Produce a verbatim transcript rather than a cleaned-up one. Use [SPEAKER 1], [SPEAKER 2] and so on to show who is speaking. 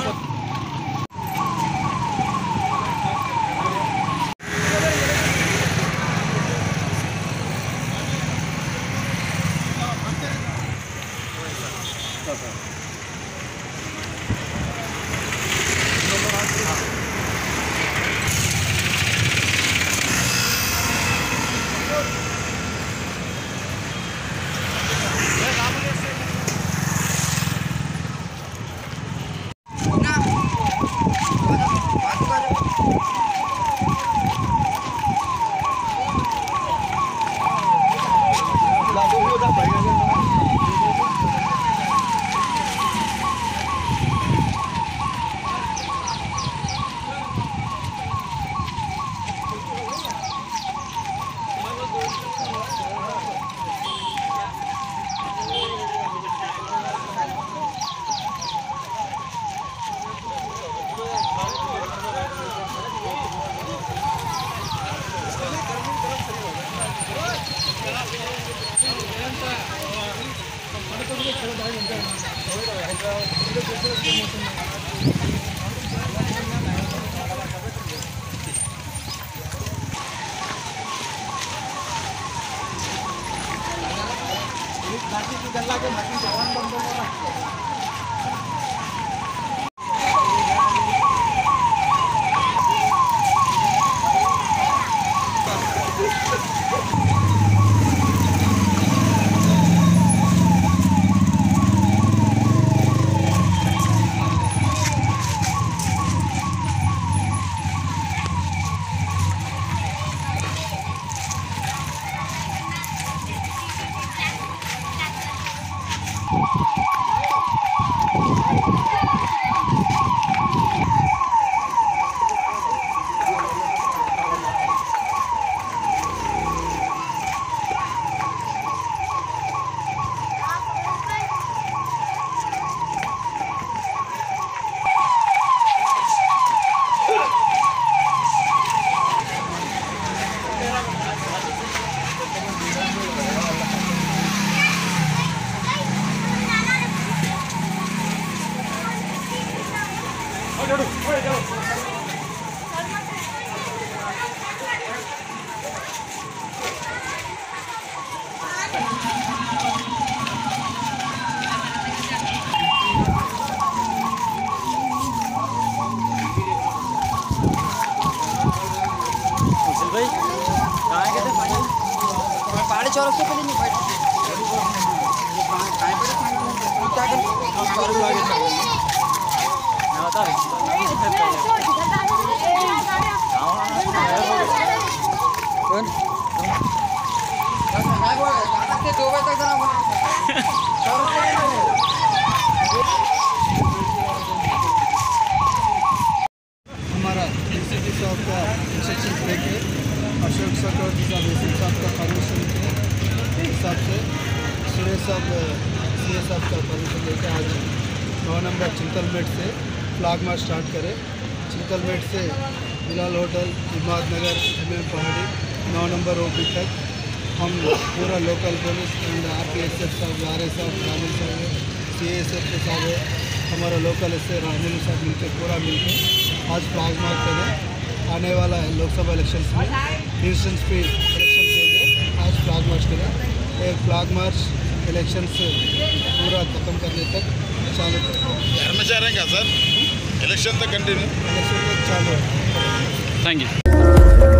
[SPEAKER 1] पाड़ी चौरस से पहले नहीं बैठ दो बजे तक हमारा एनसीटी साहब का इंस्ट्रक्शन लेके अशोक चक्रवर्ती साहब एसी साहब का परमिशन के हिसाब से सुरेश साहब सी एस साहब का परमिशन लेके आज नौ नंबर चिंतलमेट से फ्लैग मार्च स्टार्ट करें। चिंतलमेट से Bilal hotel, Himmatnagar, M M Pahadi, नौ नंबर ओपी तक हम पूरा local police and R P S F साहब, आर एस साहब, राहुल साहब, सी एस एफ के साहब, हमारा लोकल एस ए राहुल साहब मिलकर पूरा मिलकर आज फ्लैग मार्च करें। आने वाला है लोकसभा इलेक्शन में इंस्टेंट स्पीड इलेक्शन के लिए आज फ्लैग मार्च करें। एक फ्लैग मार्च इलेक्शन से पूरा खत्म करने तक चालू करें।
[SPEAKER 2] क्या सर इलेक्शन तक कंटिन्यू
[SPEAKER 1] इलेक्शन तक चालू है।
[SPEAKER 3] Thank you.